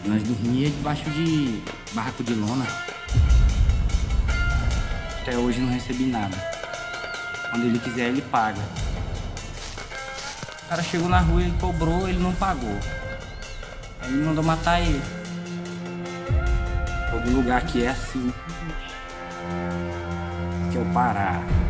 Nós dormia debaixo de barraco de lona. Até hoje não recebi nada. Quando ele quiser, ele paga. O cara chegou na rua, ele cobrou, ele não pagou. Aí ele mandou matar ele. Todo lugar aqui é assim. Aqui é o Pará.